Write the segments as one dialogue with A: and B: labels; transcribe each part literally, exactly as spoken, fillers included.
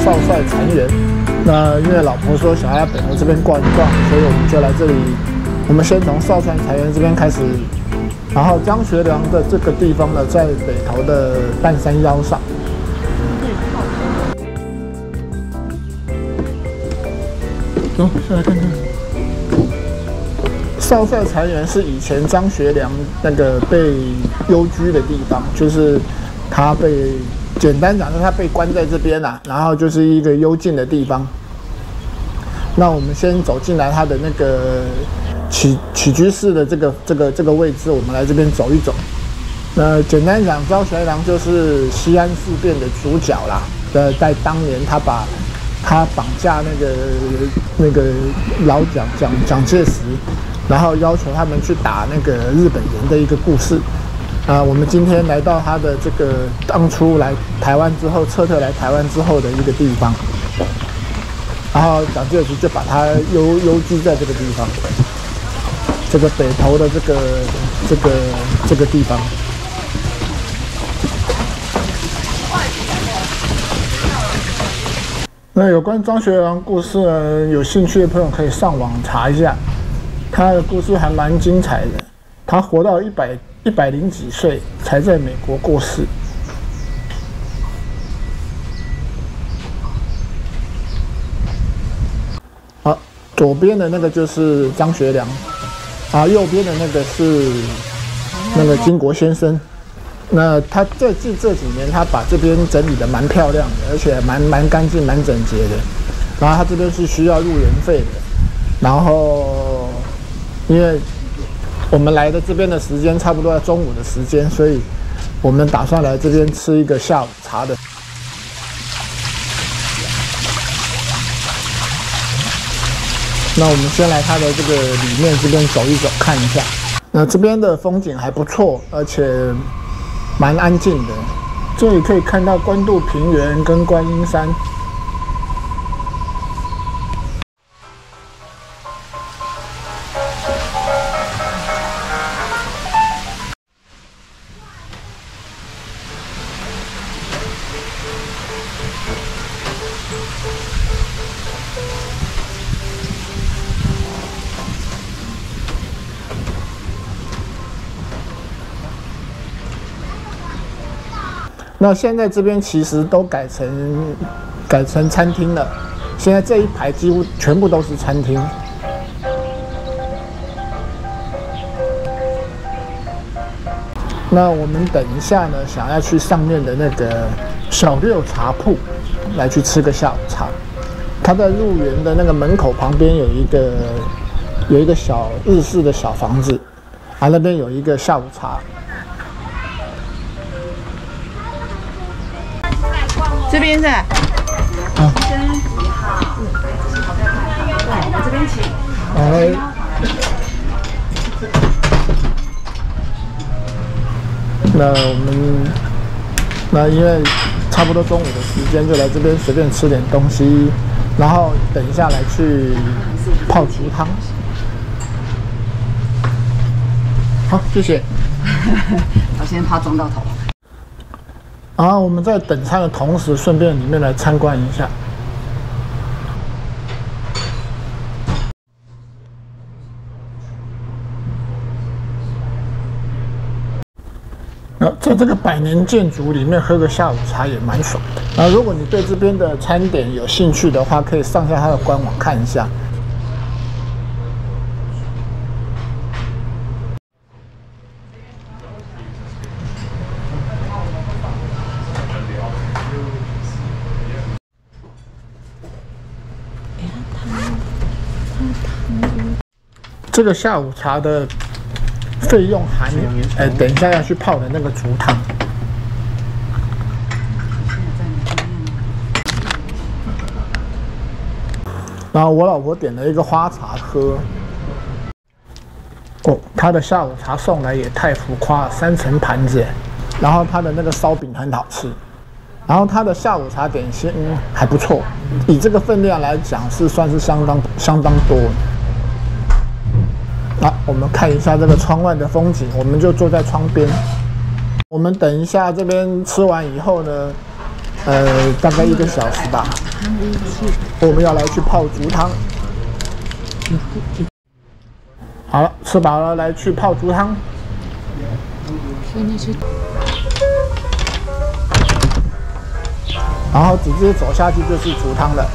A: 少帅禅园。那因为老婆说想要来北投这边逛一逛，所以我们就来这里。我们先从少帅禅园这边开始，然后张学良的这个地方呢，在北投的半山腰上。走，下来看看。少帅禅园是以前张学良那个被幽居的地方，就是他被。 简单讲，就是他被关在这边啦、啊，然后就是一个幽静的地方。那我们先走进来他的那个起起居室的这个这个这个位置，我们来这边走一走。那简单讲，张学良就是西安事变的主角啦。呃，在当年他把他绑架那个那个老蒋蒋蒋介石，然后要求他们去打那个日本人的一个故事。 啊、呃，我们今天来到他的这个当初来台湾之后撤退来台湾之后的一个地方，然后蒋介石就把他幽幽居在这个地方，这个北投的这个这个这个地方。那有关张学良故事呢，有兴趣的朋友可以上网查一下，他的故事还蛮精彩的。他活到一百。 一百零几岁才在美国过世。好，左边的那个就是张学良，啊，右边的那个是那个金国先生。那他在近这几年，他把这边整理的蛮漂亮的，而且蛮蛮干净、蛮整洁的。然后他这边是需要入园费的，然后因为。 我们来的这边的时间差不多在中午的时间，所以我们打算来这边吃一个下午茶的。那我们先来它的这个里面这边走一走，看一下。那这边的风景还不错，而且蛮安静的。这里可以看到关渡平原跟观音山。 那现在这边其实都改成改成餐厅了，现在这一排几乎全部都是餐厅。那我们等一下呢，想要去上面的那个小六茶铺来去吃个下午茶。它在入园的那个门口旁边有一个有一个小日式的小房子，啊，那边有一个下午茶。
B: 这边是。啊。
A: 先生几号？嗯，来，我这边请。来。那我们，那因为差不多中午的时间，就来这边随便吃点东西，然后等一下来去泡菊汤。好，谢谢。
B: 我先怕撞到头。
A: 然后我们在等餐的同时，顺便里面来参观一下。那在这个百年建筑里面喝个下午茶也蛮爽的。那如果你对这边的餐点有兴趣的话，可以上下它的官网看一下。 这个下午茶的费用含，呃，等一下要去泡的那个竹汤。然后我老婆点了一个花茶喝。哦，他的下午茶送来也太浮夸了，三层盘子，然后他的那个烧饼很好吃，然后他的下午茶点心、嗯、还不错，以这个分量来讲是算是相当相当多的。 好，我们看一下这个窗外的风景，我们就坐在窗边。我们等一下这边吃完以后呢， 呃，大概一个小时吧。我们要来去泡竹汤。好了，吃饱了，来去泡竹汤。然后直接走下去就是竹汤了。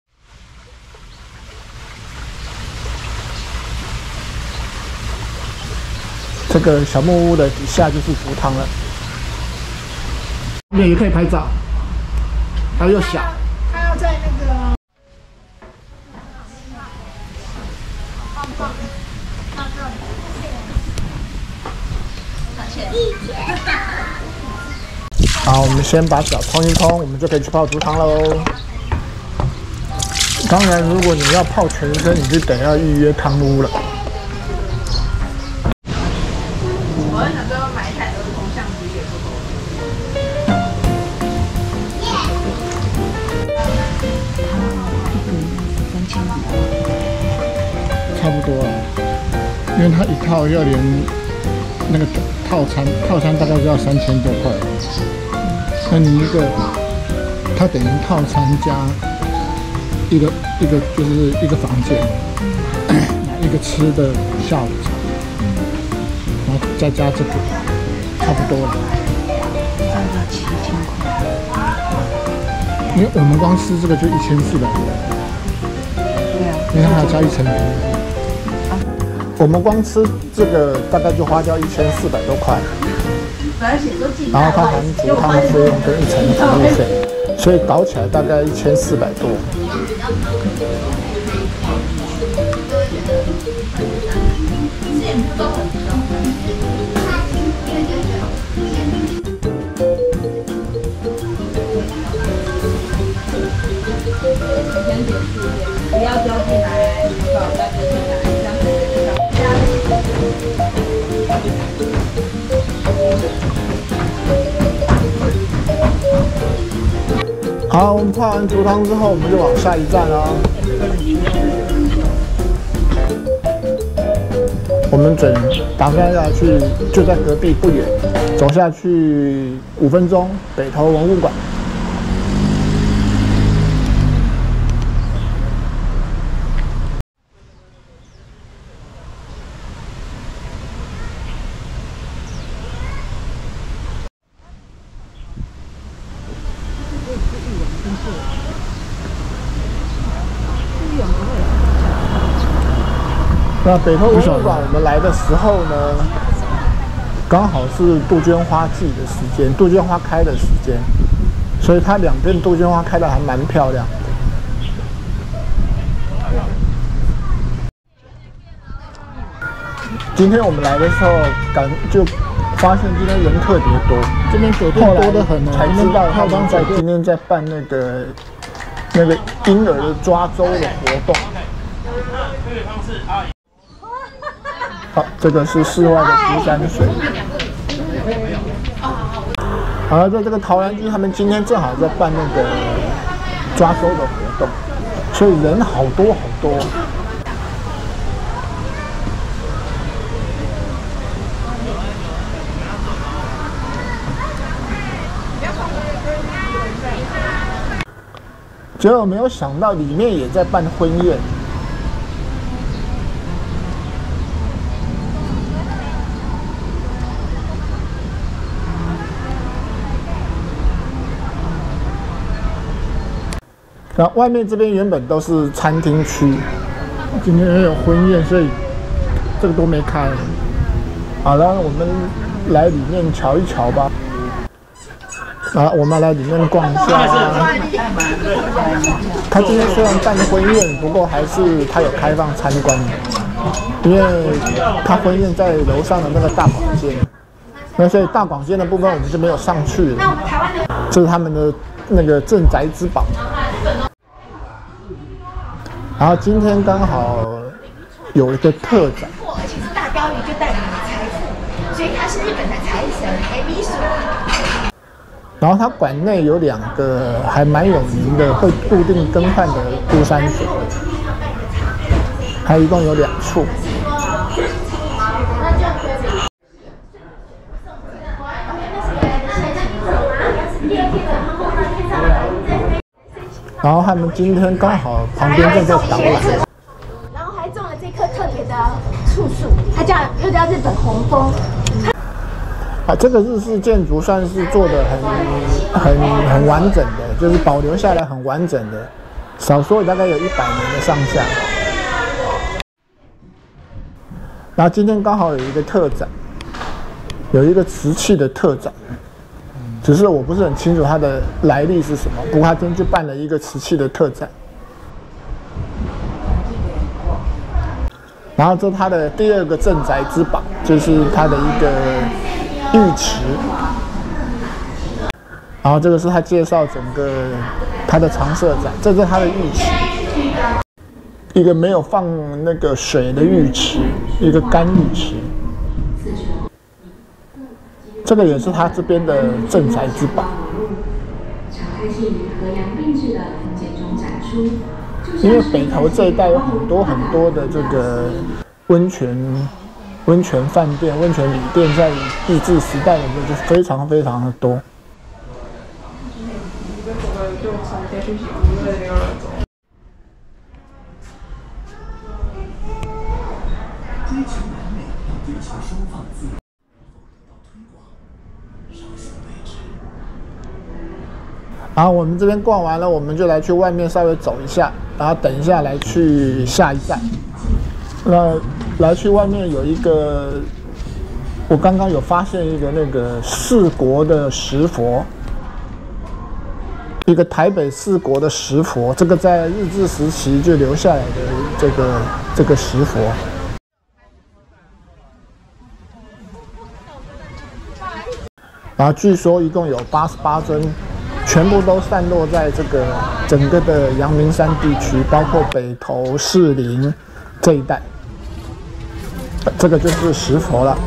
A: 这个小木屋的底下就是竹汤了。那也可以拍照，它又小。
C: 它要在那个。
A: 好，我们先把脚冲一冲，我们就可以去泡竹汤喽。当然，如果你要泡全身，你就得要预约汤屋了。
B: 我很想最后买一台儿童相机给狗狗。
A: 差不多啊，因为它一套要连那个套餐，套餐大概就要三千多块。那你一个，它等于套餐加一个一个就是一个房间，一个吃的下午茶，然后再加这个，差不多了。
B: 大概七千块。
A: 因为我们光吃这个就一千四百多。
B: 对啊。
A: 因为它还要加一层皮。我们光吃这个大概就花掉一千四百多块。然后它含煮汤费用跟一层服务费，所以搞起来大概一千四百多。
B: 不要丢进来，不要再丢进来，这样子
A: 好，我们泡完竹汤之后，我们就往下一站了。我们准打算要去，就在隔壁不远，走下去五分钟，北投文物馆。那北投文物馆我们来的时候呢，刚好是杜鹃花季的时间，杜鹃花开的时间，所以它两边杜鹃花开的还蛮漂亮的。今天我们来的时候，感就发现今天人特别多，这边酒店多得很，才知道他们在今天在办那个那个婴儿的抓周的活动。好，这个是室外的湖山水。好了，在这个陶然居，他们今天正好在办那个抓周的活动，所以人好多好多。结果没有想到里面也在办婚宴。那外面这边原本都是餐厅区，今天也有婚宴，所以这个都没开。好了，我们来里面瞧一瞧吧。好，我们来里面逛一下。他今天虽然办婚宴，不过还是他有开放参观，因为他婚宴在楼上的那个大广间，那所以大广间的部分我们就没有上去了。这是他们的那个镇宅之宝。然后今天刚好有一个特展，
C: 而且是大标语就代表你的财富，所以他是日本的财神海比鼠。
A: 然后它馆内有两个还蛮有名的会固定更换的枯山水，它一共有两处。 然后他们今天刚好旁边正在导览，
C: 然后还种了这棵特别的醋树，它叫又叫日本红枫。
A: 啊，这个日式建筑算是做的很很很完整的，就是保留下来很完整的，少说大概有一百年的上下。然后今天刚好有一个特展，有一个瓷器的特展，只是我不是很清楚它的来历是什么。不过他今天就办了一个瓷器的特展。然后这是它的第二个镇宅之宝，就是它的一个浴池。然后这个是他介绍整个它的常设展，这是它的浴池。一个没有放那个水的浴池，一个干浴池。这个也是他这边的镇宅之宝。因为北投这一带有很多很多的这个温泉、温泉饭店、温泉旅店，在日治时代的时候就非常非常的多。追求完美，追求收放自如，能否得到推广，尚属未知。好，我们这边逛完了，我们就来去外面稍微走一下，然后等一下来去下一站。那来去外面有一个，我刚刚有发现一个那个四国的石佛，一个台北四国的石佛，这个在日治时期就留下来的这个这个石佛。然后据说一共有八十八尊，全部都散落在这个整个的阳明山地区，包括北投、士林这一带。这个就是石佛了。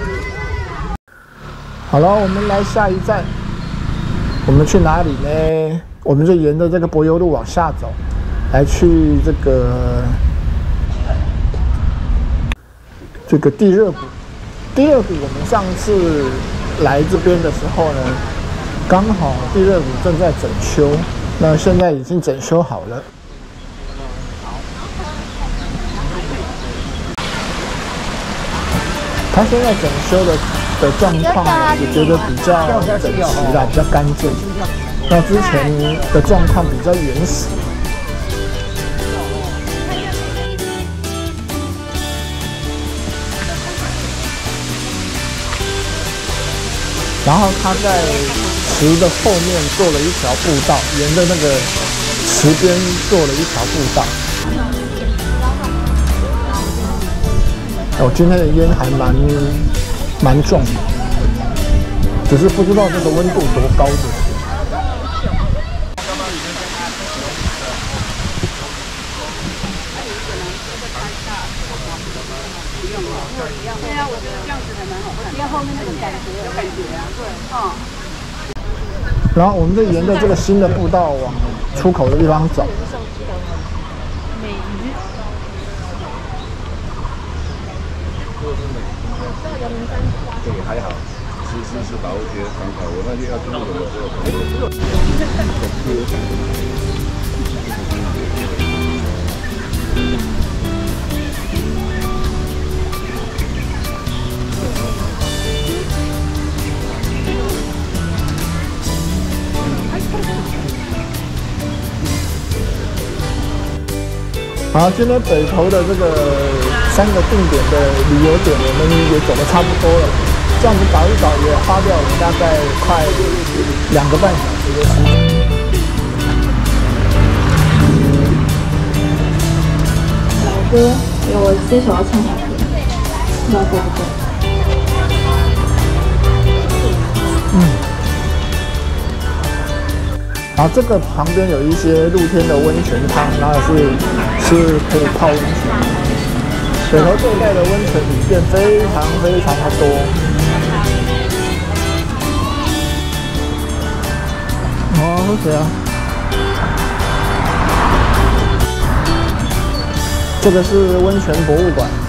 A: 好了，我们来下一站，我们去哪里呢？我们就沿着这个柏油路往下走，来去这个这个地热谷。地热谷，我们上次来这边的时候呢，刚好地热谷正在整修，那现在已经整修好了。它现在整修的的状况呢，我觉得比较整齐啦，比较干净。那之前的状况比较原始。然后他在池的后面做了一条步道，沿着那个池边做了一条步道。哦，今天的烟还蛮蛮重的，只是不知道这个温度多高就是。
B: 对啊，我觉得这样子还蛮好看，因为后面那个感觉有感觉啊，对，嗯。
A: 然后我们就沿着这个新的步道往出口的地方走。
B: 美鱼。
D: 这个还好，吃吃吃饱，我觉得很好。我那天要中午的时候，
A: 好，今天北投的这个三个定点的旅游点，我们也走得差不多了。这样子搞一搞，也花掉了大概快两个半小时的时间。
E: 老歌，我这首要唱好歌，老歌不够。
A: 嗯。然后这个旁边有一些露天的温泉汤，然后是是可以泡温泉。北投这一带的温泉旅店非常非常的多。哦，喝水啊！这个是温泉博物馆。